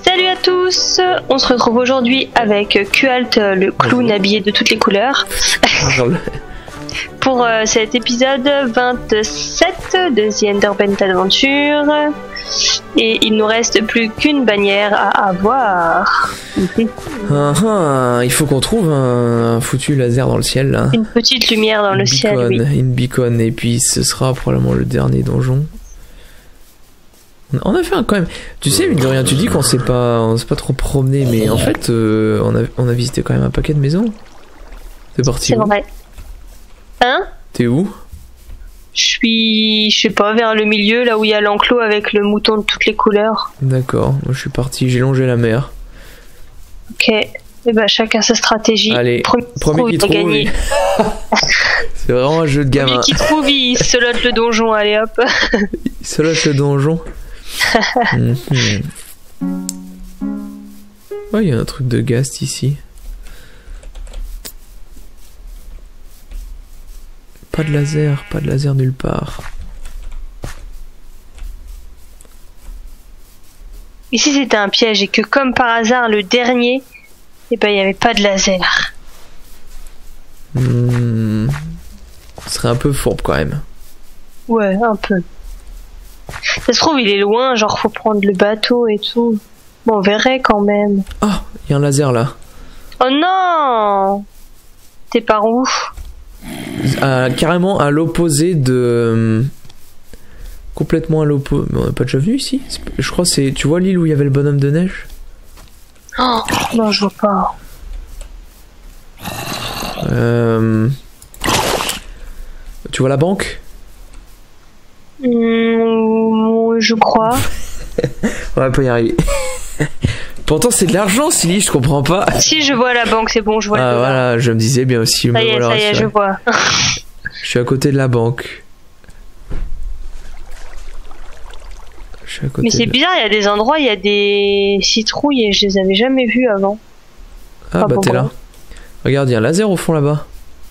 Salut à tous, on se retrouve aujourd'hui avec Kualt, le clown habillé de toutes les couleurs, pour cet épisode 27 de The Underbent Adventure. Et il nous reste plus qu'une bannière à avoir. Il faut qu'on trouve un foutu laser dans le ciel là. Une petite lumière dans le ciel, oui. Une beacon, et puis ce sera probablement le dernier donjon. On a fait un quand même. Tu sais, mine de rien, tu dis qu'on s'est pas trop promené, mais en fait, on a visité quand même un paquet de maisons. C'est parti. C'est vrai. Hein? T'es où? Je sais pas, vers le milieu, là où il y a l'enclos avec le mouton de toutes les couleurs. D'accord, moi je suis parti, j'ai longé la mer. Ok, et ben chacun sa stratégie. Allez, premier qui trouve, gagner. C'est vraiment un jeu de gamin. Premier qui trouve, il selote le donjon, allez hop. Il selote le donjon. Oh, il y a un truc de ghast ici. Pas de laser nulle part. Ici c'était un piège et que comme par hasard le dernier, et ben il n'y avait pas de laser. Ce serait un peu fourbe quand même. Ouais, un peu. Ça se trouve il est loin, genre faut prendre le bateau et tout. Bon, on verrait quand même. Oh, il y a un laser là. Oh non! T'es par où? Carrément à l'opposé de... Complètement à l'opposé. Mais on n'est pas déjà venu ici? Je crois que c'est... Tu vois l'île où il y avait le bonhomme de neige? Oh, non, je vois pas. Tu vois la banque? Je crois. On va pas y arriver. Pourtant c'est de l'argent, Silly, je comprends pas. Si, je vois la banque, c'est bon, je vois le dollar. Voilà, je me disais bien aussi. Ça y est, je vois. Je suis à côté de la banque. Mais c'est bizarre, il y a des endroits, il y a des citrouilles et je les avais jamais vues avant. Ah bah t'es là. Regarde, il y a un laser au fond là-bas.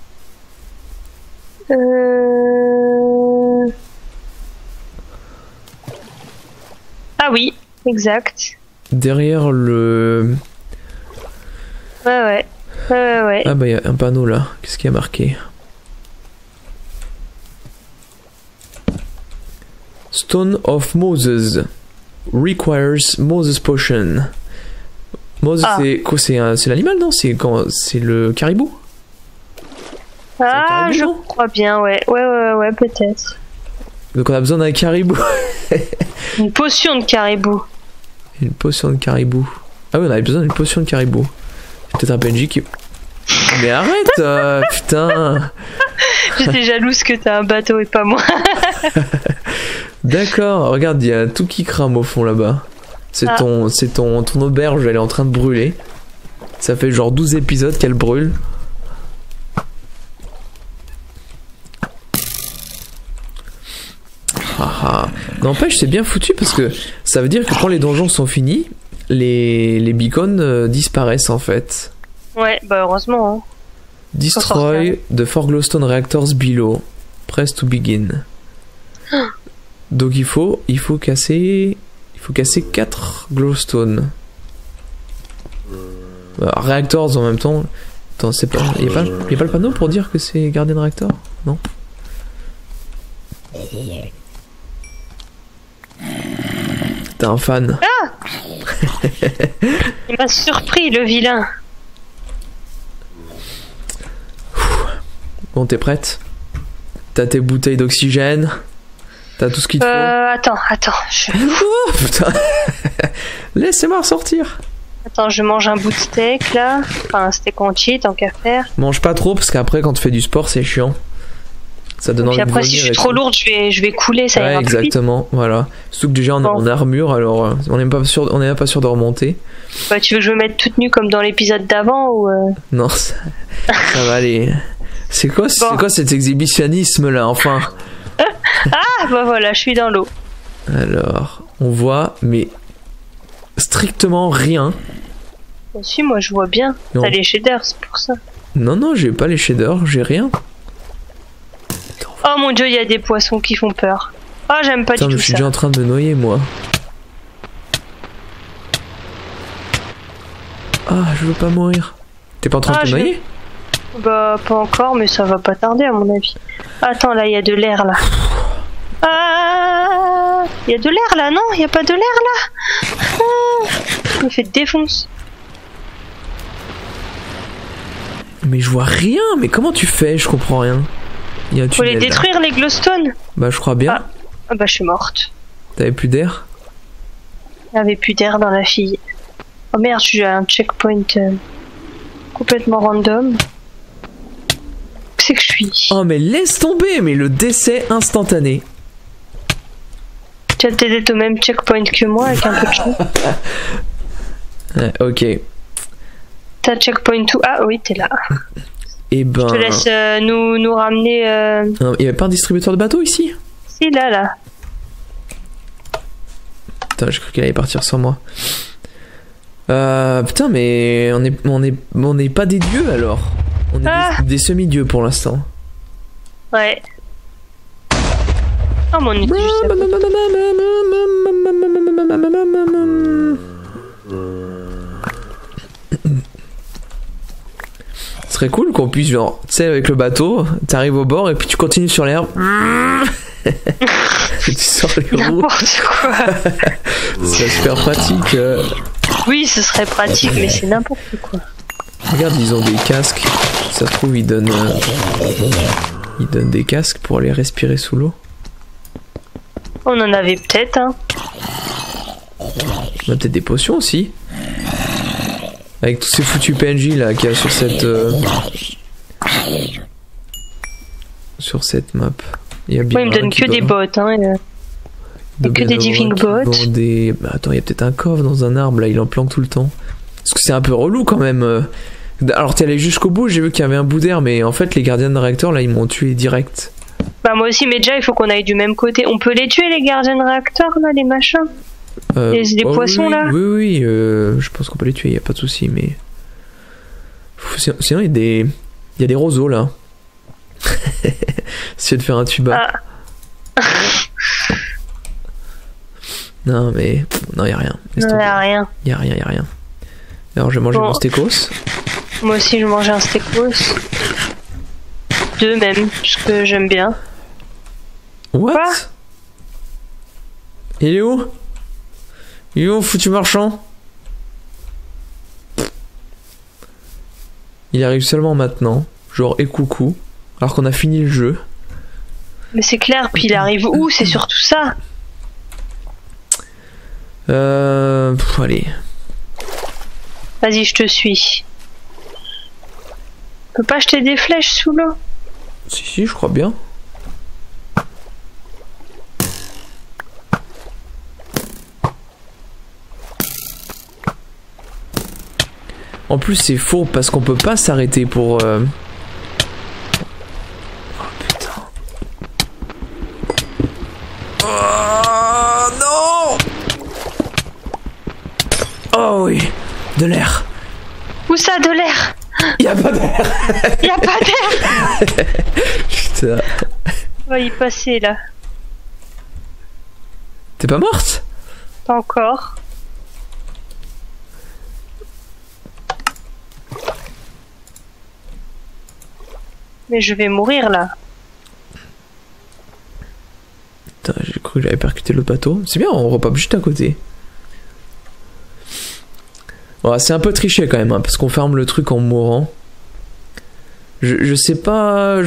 Ah oui, exact. Derrière le... Ouais. Ah bah il y a un panneau là. Qu'est-ce qu'il y a marqué? Stone of Moses requires Moses potion. Moses, c'est quoi? C'est l'animal, non? C'est le caribou? Ah, je crois bien, ouais, peut-être. Donc on a besoin d'un caribou. Une potion de caribou. Une potion de caribou. Ah oui, on avait besoin d'une potion de caribou. C'est peut-être un PNJ qui... Mais arrête, putain. J'étais jalouse que t'as un bateau et pas moi. D'accord, regarde, il y a tout qui crame au fond là-bas. C'est ton auberge, elle est en train de brûler. Ça fait genre 12 épisodes qu'elle brûle. N'empêche, c'est bien foutu parce que ça veut dire que quand les donjons sont finis, les beacons disparaissent en fait. Ouais, bah heureusement. Hein. Destroy the 4 glowstone reactors below. Press to begin. Donc il faut casser 4 glowstone. Reactors en même temps. Attends, c'est pas... Y a pas le panneau pour dire que c'est Guardian Reactor? Non. T'es un fan. Ah. Il m'a surpris, le vilain. Bon, t'es prête? T'as tes bouteilles d'oxygène? T'as tout ce qu'il te faut? Attends. Oh, putain. Laissez-moi ressortir. Attends, je mange un bout de steak là. Enfin, un steak entier, tant qu'à faire. Mange pas trop, parce qu'après, quand tu fais du sport, c'est chiant. Ça donne envie de vomir. Après, si je suis trop lourde, je vais couler, ça ira plus vite. Exactement, voilà. Surtout que déjà on est en armure, alors on n'est pas sûr de remonter. Bah, tu veux que je me mette toute nue comme dans l'épisode d'avant ou Non, ça va aller. C'est quoi cet exhibitionnisme là, enfin? Ah, bah voilà, je suis dans l'eau. Alors, on voit, mais strictement rien. Si, moi je vois bien. Non. T'as les shaders, c'est pour ça. Non, j'ai pas les shaders, j'ai rien. Oh mon dieu, il y a des poissons qui font peur. Oh, j'aime pas du tout ça. Je suis déjà en train de me noyer, moi. Ah, je veux pas mourir. T'es pas en train de te noyer? Bah, pas encore, mais ça va pas tarder à mon avis. Attends, là, il y a de l'air là. Ah, il y a de l'air là, non? Il y a pas de l'air là? Ah, il me fait défonce. Mais je vois rien, mais comment tu fais? Je comprends rien. Il y a un Faut les tunnel, détruire, là. les glowstones. Bah, je crois bien. Ah bah, je suis morte. T'avais plus d'air? Il n'y avait plus d'air dans la fille. Oh merde, j'ai un checkpoint complètement random. C'est que je suis. Oh, mais laisse tomber, mais le décès instantané. Tu as peut-être au même checkpoint que moi avec un peu de chance. Ouais, ok. T'as checkpoint tout. Ah oui, t'es là. Et ben. Je te laisse nous ramener. Non, il y avait pas un distributeur de bateaux ici? Si, là. Putain, j'ai cru qu'elle allait partir sans moi. Putain, mais on n'est pas des dieux alors. On est des semi-dieux pour l'instant. Ouais. Oh mon dieu. Ce serait cool qu'on puisse, genre, tu sais, avec le bateau, t'arrives au bord et puis tu continues sur l'herbe. Tu sors les roues. N'importe quoi. C'est super pratique. Oui, ce serait pratique, mais c'est n'importe quoi. Regarde, ils ont des casques. Ça se trouve, ils donnent des casques pour aller respirer sous l'eau. On en avait peut-être, hein. On a peut-être des potions aussi. Avec tous ces foutus PNJ là qu'il y a sur cette map. Il y a bien. Moi, il me donne que des bottes, hein. Et que des diving bots. Bah, attends, il y a peut-être un coffre dans un arbre là, il en planque tout le temps. Parce que c'est un peu relou quand même. Alors t'es allé jusqu'au bout, j'ai vu qu'il y avait un bout d'air, mais en fait les gardiens de réacteur là ils m'ont tué direct. Bah moi aussi, mais déjà il faut qu'on aille du même côté. On peut les tuer les gardiens de réacteur là, les machins. Les poissons oui, là. Oui, je pense qu'on peut les tuer, y a pas de souci, mais sinon il y a des roseaux là. Essayer de faire un tuba. Ah. Non mais non, y a rien. Non, y a rien. Y a rien. Alors je vais manger mon stécos. Moi aussi je mangeais un stécos. 2 même, parce que j'aime bien. What? Quoi? Il est où? Il est où, foutu marchand? Il arrive seulement maintenant, genre et coucou, alors qu'on a fini le jeu. Mais c'est clair, puis il arrive où? C'est surtout ça. Allez. Vas-y, je te suis. On peut pas jeter des flèches sous l'eau? Si, je crois bien. En plus, c'est faux parce qu'on peut pas s'arrêter pour. Oh putain. Oh non! Oh oui, de l'air. Où ça, de l'air? Y'a pas d'air. Y'a pas d'air. Putain. On va y passer là. T'es pas morte? Pas encore. Mais je vais mourir là. Putain, j'ai cru que j'avais percuté le bateau. C'est bien, on repop juste à côté. Bon, c'est un peu triché quand même, hein, parce qu'on ferme le truc en mourant. Je sais pas...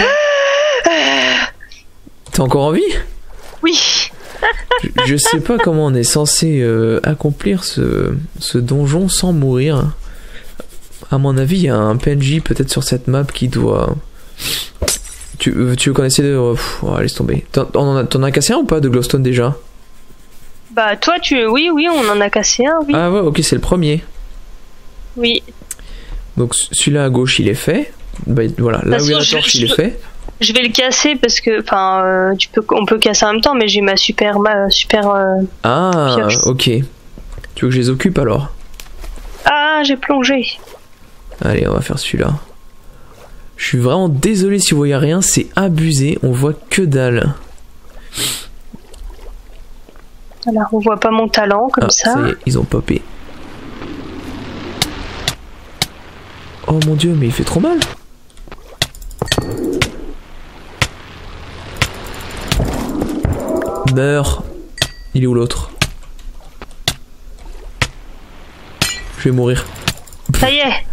T'es encore en vie? Oui. Je sais pas comment on est censé accomplir ce donjon sans mourir. À mon avis, il y a un PNJ peut-être sur cette map qui doit... Tu veux qu'on essaie de... Oh, laisse tomber. T'en as cassé un ou pas de glowstone déjà? Bah toi oui on en a cassé un, oui. Ah ouais, ok, c'est le premier. Oui. Donc celui-là à gauche il est fait. Bah voilà, là où il y a la torche il est fait. Je vais le casser parce que enfin on peut casser en même temps, mais j'ai ma super ah pioche. Ok. Tu veux que je les occupe alors? Ah, j'ai plongé. Allez, on va faire celui-là. Je suis vraiment désolé si vous voyez rien, c'est abusé, on voit que dalle. Alors on voit pas mon talent comme ça. Ça y est, ils ont popé. Oh mon dieu, mais il fait trop mal. Meurs. Il est où l'autre? Je vais mourir. Ça y est.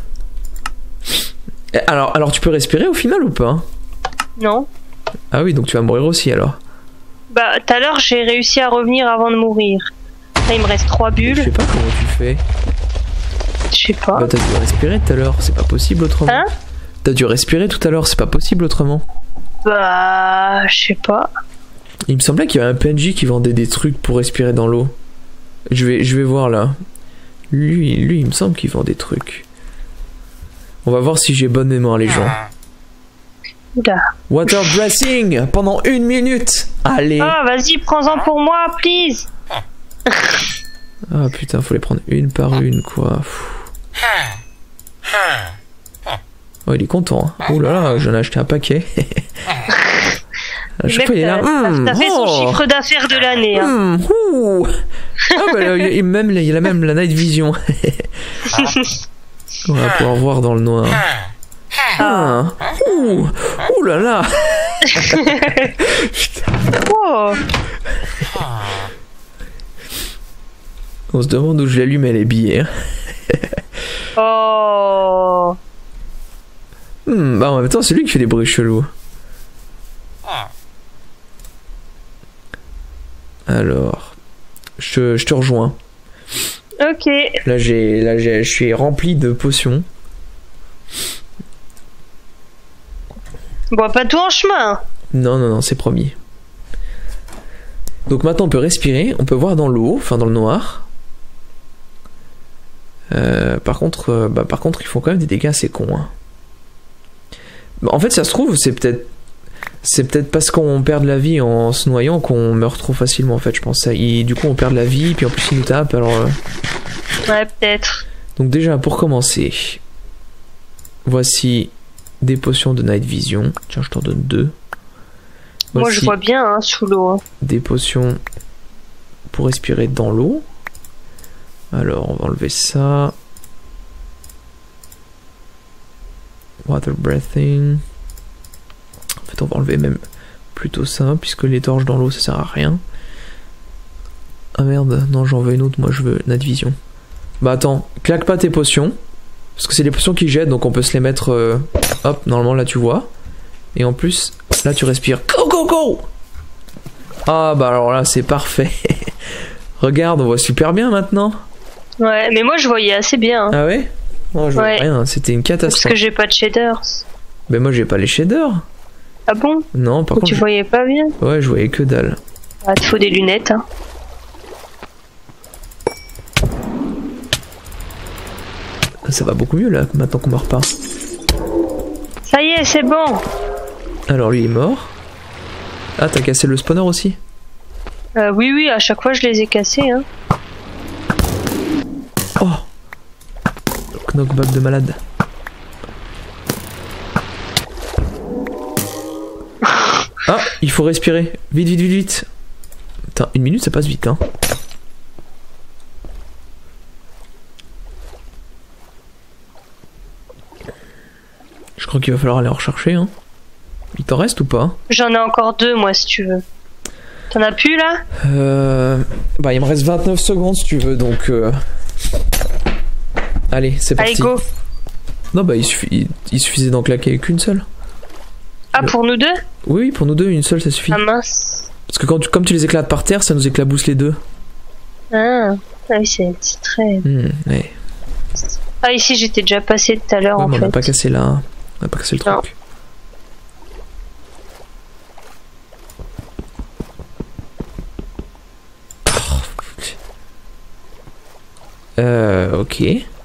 Alors tu peux respirer au final ou pas? Non. Ah oui, donc tu vas mourir aussi alors. Bah, tout à l'heure, j'ai réussi à revenir avant de mourir. Là, il me reste 3 Je bulles. sais pas comment tu fais. Je sais pas. Bah t'as dû respirer tout à l'heure, c'est pas possible autrement. Hein? T'as dû respirer tout à l'heure, c'est pas possible autrement. Bah, je sais pas. Il me semblait qu'il y avait un PNJ qui vendait des trucs pour respirer dans l'eau. Je vais voir là. Lui, il me semble qu'il vend des trucs. On va voir si j'ai bonne mémoire les gens. Oula. Water dressing pendant 1 minute. Allez. Ah, vas-y, prends-en pour moi, please. Ah putain, faut les prendre une par une quoi. Oh, il est content. Hein. Oh là là, j'en ai acheté un paquet. À chaque fois, il est là. T'as fait son chiffre d'affaires de l'année. Hein. Ah bah, il a même la night vision. On va pouvoir voir dans le noir. Ouh là là. Oh. On se demande où je l'allume les billets. Oh. Bah en même temps, c'est lui qui fait des bruits chelous. Alors, je te rejoins. Ok. Là, je suis rempli de potions. Bon, pas tout en chemin. Non, c'est promis. Donc maintenant, on peut respirer, on peut voir dans l'eau, enfin dans le noir. Par contre, ils font quand même des dégâts assez cons. Hein. En fait, ça se trouve, c'est peut-être parce qu'on perd de la vie en se noyant qu'on meurt trop facilement. En fait, je pense ça. Du coup, on perd de la vie, puis en plus, ils nous tapent. Alors. Ouais, peut-être. Donc déjà, pour commencer, voici des potions de night vision. Tiens, je t'en donne 2. Moi, je vois bien hein, sous l'eau. Hein. Des potions pour respirer dans l'eau. Alors, on va enlever ça. Water breathing. En fait, on va enlever même plutôt ça, puisque les torches dans l'eau, ça sert à rien. Ah merde, non, j'en veux une autre. Moi, je veux night vision. Bah attends, claque pas tes potions. Parce que c'est des potions qui jettent, donc on peut se les mettre... hop, normalement, là, tu vois. Et en plus, là, tu respires. Go, go, go! Ah bah alors là, c'est parfait. Regarde, on voit super bien maintenant. Ouais, mais moi je voyais assez bien. Hein. Ah ouais? Non, je vois rien, c'était une catastrophe. Parce que j'ai pas de shaders. Mais moi j'ai pas les shaders. Ah bon? Non, par contre. Tu voyais pas bien? Ouais, je voyais que dalle. Ah, te faut des lunettes. Hein. Ça va beaucoup mieux là, maintenant qu'on meurt pas. Ça y est, c'est bon. Alors lui il est mort. Ah, t'as cassé le spawner aussi? Oui, à chaque fois je les ai cassés. Hein. Oh! Knockback de malade. Ah, il faut respirer. Vite, vite, vite, vite. Putain, 1 minute ça passe vite, hein. Je crois qu'il va falloir aller en rechercher, hein. Il t'en reste ou pas? J'en ai encore 2, moi, si tu veux. T'en as plus, là? Bah, il me reste 29 secondes, si tu veux, donc... Allez, c'est parti. Allez, go. Non, bah, il suffisait d'en claquer qu'une seule. Ah, pour nous deux? Oui, pour nous deux, une seule, ça suffit. Ah, mince. Parce que comme tu les éclates par terre, ça nous éclabousse les deux. Ah, oui, c'est très... Ouais. Ah, ici, j'étais déjà passé tout à l'heure, en fait. On n'a pas cassé là. On n'a pas cassé le truc. Non. Ok.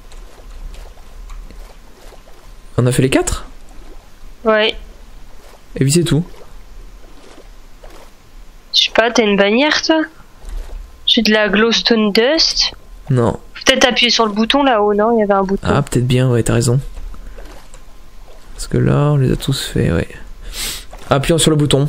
On a fait les 4? Ouais. Et puis c'est tout. Je sais pas, t'as une bannière, toi? J'ai de la glowstone dust. Non. Peut-être appuyer sur le bouton là-haut, non? Il y avait un bouton. Ah, peut-être bien, ouais, t'as raison. Parce que là, on les a tous fait, ouais. Appuyons sur le bouton.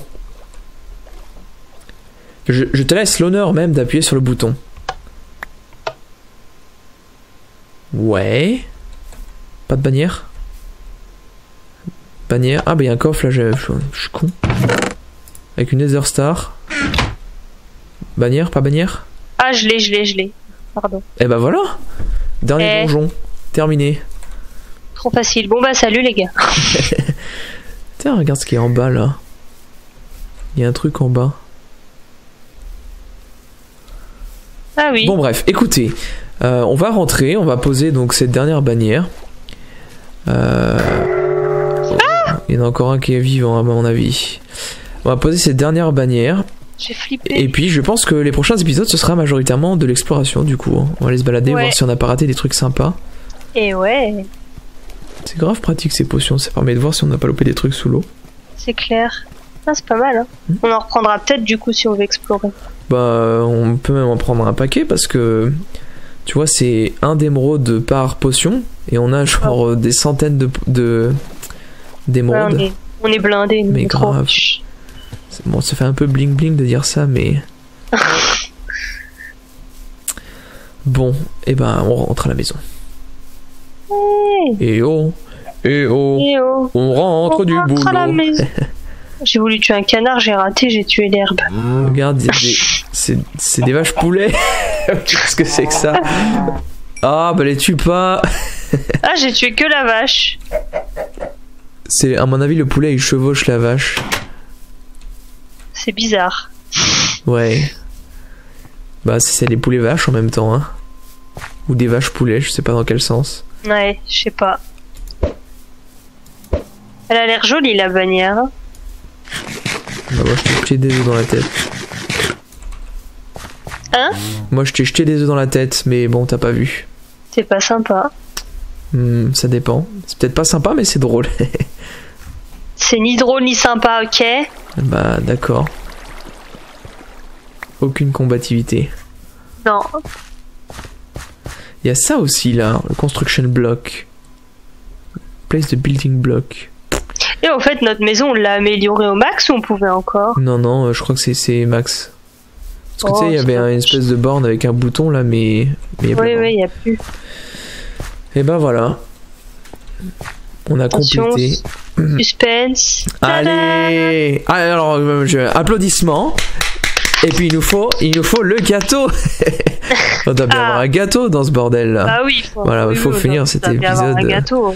Je te laisse l'honneur même d'appuyer sur le bouton. Ouais. Pas de bannière? Bannière. Ah bah il y a un coffre là, je suis con. Avec une Nether Star. Bannière, pas bannière? Ah, je l'ai. Pardon. Et bah voilà. Dernier donjon. Terminé. Trop facile. Bon bah salut les gars. Tiens, regarde ce qui est en bas là. Il y a un truc en bas. Ah oui. Bon bref, écoutez. On va rentrer, on va poser donc cette dernière bannière. Il y en a encore un qui est vivant à mon avis. On va poser cette dernière bannière. J'ai flippé. Et puis je pense que les prochains épisodes ce sera majoritairement de l'exploration du coup. On va aller se balader, voir si on n'a pas raté des trucs sympas. Et ouais. C'est grave pratique ces potions, ça permet de voir si on n'a pas loupé des trucs sous l'eau. C'est clair. Ah, c'est pas mal hein. On en reprendra peut-être du coup si on veut explorer. Bah on peut même en prendre un paquet parce que tu vois c'est un d'émeraude par potion et on a genre des centaines d'émeraudes. Ouais, on est blindés. Mais grave. Bon, ça fait un peu bling bling de dire ça, mais... Bon, et ben on rentre à la maison. Et oh, on rentre du boulot. À la maison. J'ai voulu tuer un canard, j'ai raté, j'ai tué l'herbe. Regarde, c'est des vaches poulets. Qu'est-ce que c'est que ça? Ah, bah les tue pas. Ah, j'ai tué que la vache. C'est, à mon avis, le poulet il chevauche la vache. C'est bizarre. Ouais. Bah c'est les poulets vaches en même temps, hein. Ou des vaches poulets, je sais pas dans quel sens. Ouais, je sais pas. Elle a l'air jolie la bannière. Bah moi je t'ai jeté des œufs dans la tête. Hein? Moi je t'ai jeté des œufs dans la tête, mais bon t'as pas vu. C'est pas sympa. Ça dépend. C'est peut-être pas sympa mais c'est drôle. C'est ni drôle ni sympa, ok? Bah d'accord. Aucune combativité. Non. Il y a ça aussi là, le construction block. Place de building block. Et en fait notre maison on l'a améliorée au max ou on pouvait encore? Non, je crois que c'est max. Parce que tu sais, il y avait une espèce de borne avec un bouton là, mais il y a plus. Oui, il y a plus. Et ben voilà. On a complété. Suspense. Allez. Alors, applaudissements. Et puis il nous faut le gâteau. On doit bien avoir un gâteau dans ce bordel là. Ah oui. Il faut finir cet épisode. Un gâteau.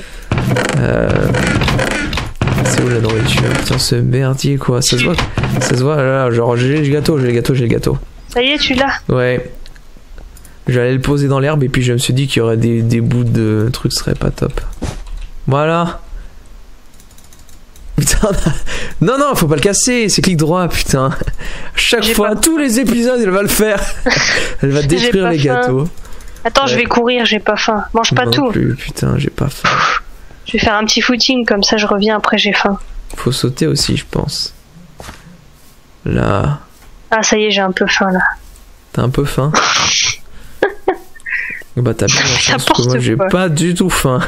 C'est où la nourriture? Putain, ce merdier quoi. Ça se voit là, genre j'ai le gâteau. Ça y est, tu l'as? Ouais. J'allais le poser dans l'herbe et puis je me suis dit qu'il y aurait des bouts de trucs, ce serait pas top. Voilà. Putain, non, faut pas le casser, c'est clic droit, putain. Chaque fois, tous les épisodes, elle va le faire. Elle va détruire les gâteaux. Attends, ouais. Je vais courir, j'ai pas faim. Mange pas tout. Plus, putain, j'ai pas faim. Je vais faire un petit footing, comme ça je reviens après, j'ai faim. Faut sauter aussi, je pense. Là. Ah, ça y est, j'ai un peu faim là. T'as un peu faim? Bah, t'as bien la chance que moi, j'ai pas du tout faim.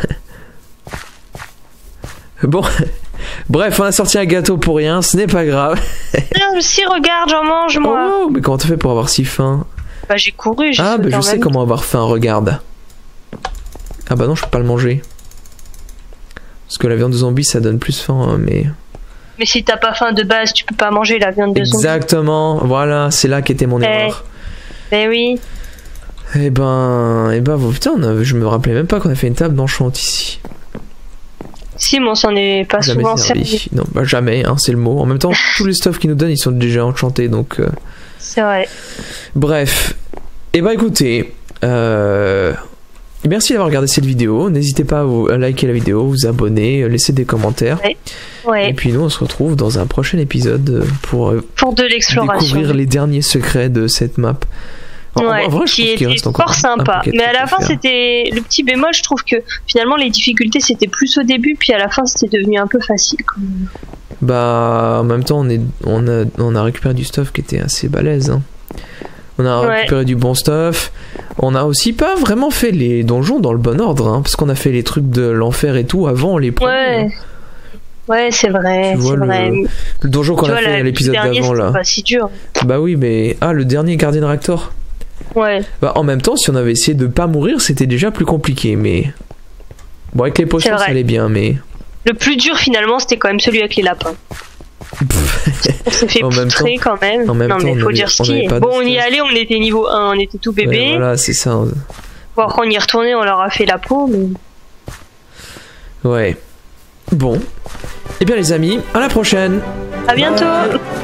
Bon. Bref, on a sorti un gâteau pour rien, ce n'est pas grave. Si, regarde, j'en mange moi. Oh, mais comment t'as fait pour avoir si faim? Bah j'ai couru, je sais comment avoir faim, regarde. Ah bah non, je peux pas le manger. Parce que la viande de zombie, ça donne plus faim, mais... Mais si t'as pas faim de base, tu peux pas manger la viande de zombie. Exactement, voilà, c'est là qu'était mon erreur. Ben oui. Eh ben, putain, je me rappelais même pas qu'on a fait une table d'enchant ici. Si, mais on s'en est pas souvent servi. Non, bah jamais, hein, c'est le mot. En même temps, tous les stuffs qu'ils nous donnent, ils sont déjà enchantés, donc... C'est vrai. Bref. Eh ben écoutez, merci d'avoir regardé cette vidéo. N'hésitez pas à liker la vidéo, vous abonner, laisser des commentaires. Ouais. Et puis nous, on se retrouve dans un prochain épisode pour de l'exploration. Découvrir les derniers secrets de cette map. En vrai, qui était fort sympa. Mais à la fin, c'était le petit bémol. Je trouve que finalement, les difficultés c'était plus au début, puis à la fin, c'était devenu un peu facile. Quand même. Bah, en même temps, on a récupéré du stuff qui était assez balèze. Hein. On a récupéré du bon stuff. On a aussi pas vraiment fait les donjons dans le bon ordre, hein, parce qu'on a fait les trucs de l'enfer et tout avant les premiers. Ouais, c'est vrai. Tu vois le donjon qu'on a fait à l'épisode d'avant là. C'est pas si dur. Bah oui, mais le dernier Guardian Reactor. Ouais. Bah en même temps, si on avait essayé de pas mourir, c'était déjà plus compliqué, mais. Bon, avec les potions, ça allait bien, mais... Le plus dur, finalement, c'était quand même celui avec les lapins. On s'est fait poutrer quand même. Non, mais faut dire ce qui est. Bon, on y allait, on était niveau 1, on était tout bébé. Ouais, voilà, c'est ça. Bon, après, on y est retourné, on leur a fait la peau, mais... Ouais. Bon. Eh bien, les amis, à la prochaine. À bientôt.